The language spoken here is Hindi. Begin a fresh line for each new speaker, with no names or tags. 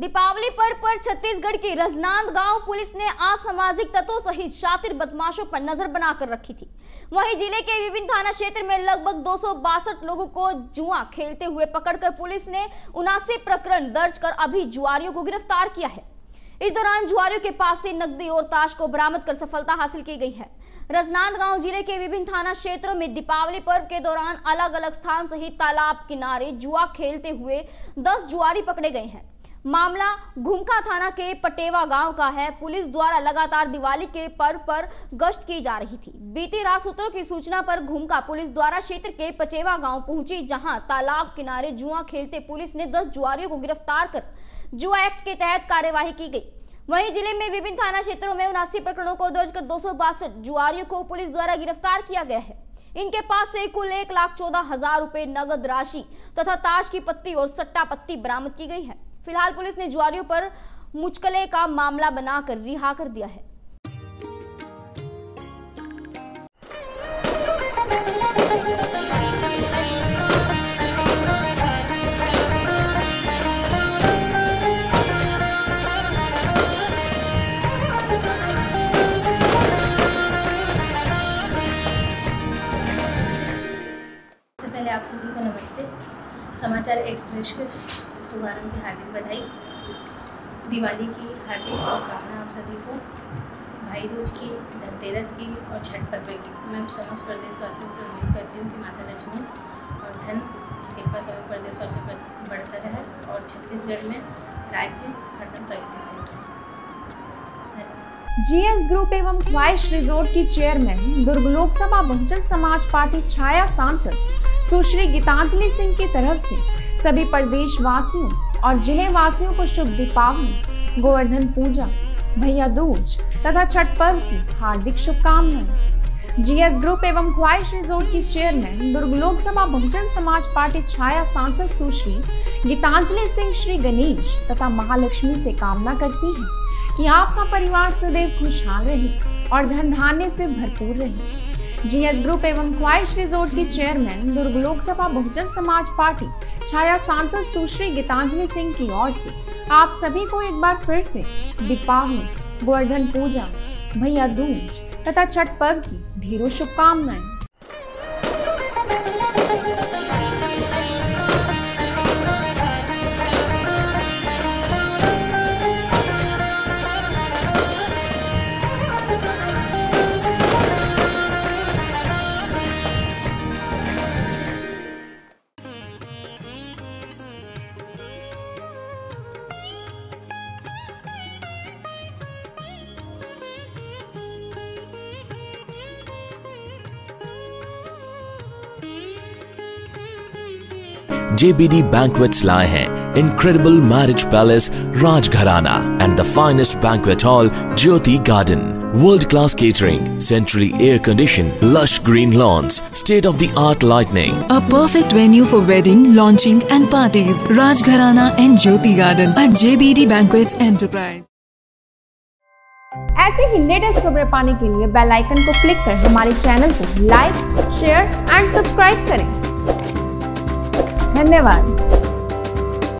दीपावली पर्व पर छत्तीसगढ़ की रजनांद गांव पुलिस ने असामाजिक तत्वों सहित शातिर बदमाशों पर नजर बनाकर रखी थी। वहीं जिले के विभिन्न थाना क्षेत्र में लगभग 262 लोगों को जुआ खेलते हुए पकड़कर पुलिस ने 79 प्रकरण दर्ज कर अभी जुआरियों को गिरफ्तार किया है। इस दौरान जुआरियों के पास से नकदी और ताश को बरामद कर सफलता हासिल की गई है। रजनांदगांव जिले के विभिन्न थाना क्षेत्रों में दीपावली पर्व के दौरान अलग अलग स्थान सहित तालाब किनारे जुआ खेलते हुए 10 जुआरी पकड़े गए हैं। मामला घुमका थाना के पटेवा गांव का है। पुलिस द्वारा लगातार दिवाली के पर्व पर गश्त की जा रही थी। बीती रात सूत्रों की सूचना पर घुमका पुलिस द्वारा क्षेत्र के पटेवा गांव पहुंची, जहां तालाब किनारे जुआ खेलते पुलिस ने 10 जुआरियों को गिरफ्तार कर जुआ एक्ट के तहत कार्यवाही की गई। वहीं जिले में विभिन्न थाना क्षेत्रों में 79 प्रकरणों को दर्ज कर 262 जुआरियों को पुलिस द्वारा गिरफ्तार किया गया है। इनके पास से कुल 1,14,000 रुपए नगद राशि तथा ताश की पत्ती और सट्टा पत्ती बरामद की गई है। फिलहाल पुलिस ने जुआरियों पर मुचकले का मामला बनाकर रिहा कर दिया है।
सबसे पहले आप सभी को नमस्ते। समाचार एक्सप्रेस के शुभारंभ की हार्दिक बधाई। दिवाली की हार्दिक शुभकामनाएं आप सभी को। भाई दूज की, धनतेरस की और छठ पर्व की मैं समस्त प्रदेशवासियों से उम्मीद करती हूँ कि माता लक्ष्मी और धन की कृपा सभी प्रदेशवासियों पर बढ़ता रहे और छत्तीसगढ़ में राज्य हरदम प्रगतिशील रहे।
जीएस ग्रुप एवं ख्वाहिश रिजोर्ट की चेयरमैन दुर्ग लोकसभा बहुजन समाज पार्टी छाया सांसद सुश्री गीतांजलि सिंह की तरफ से सभी प्रदेश वासियों और जिले वासियों को शुभ दीपावली, गोवर्धन पूजा, भैया दूज तथा छठ पर्व की हार्दिक शुभकामनाएं। जीएस ग्रुप एवं ख्वाहिश रिजोर्ट की चेयरमैन दुर्ग लोकसभा बहुजन समाज पार्टी छाया सांसद सुश्री गीतांजलि सिंह श्री गणेश तथा महालक्ष्मी से कामना करती है कि आपका परिवार सदैव खुशहाल रहे और धन धान्य से भरपूर रहे। जीएस ग्रुप एवं ख्वाहिश रिजोर्ट की चेयरमैन दुर्ग लोकसभा बहुजन समाज पार्टी छाया सांसद सुश्री गीतांजलि सिंह की ओर से आप सभी को एक बार फिर से दीपावली, गोवर्धन पूजा, भैया दूज तथा छठ पर्व की ढेरों शुभकामनाएं।
JBD Banquets लाए हैं incredible marriage palace Rajgharana and the finest banquet hall Jyoti Garden, world-class catering, centrally air-conditioned, lush green lawns, state-of-the-art lighting.
A perfect venue for wedding, launching and parties. Rajgharana and Jyoti Garden at JBD Banquets Enterprise.
ऐसे ही लेटेस्ट खबरें पाने के लिए बेल आइकन को क्लिक कर हमारे चैनल को लाइक, शेयर एंड सब्सक्राइब करें। धन्यवाद।